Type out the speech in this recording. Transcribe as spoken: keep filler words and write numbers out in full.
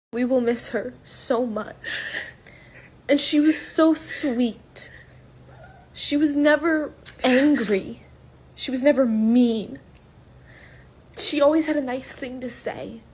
We will miss her so much. And she was so sweet. She was never angry. She was never mean. She always had a nice thing to say.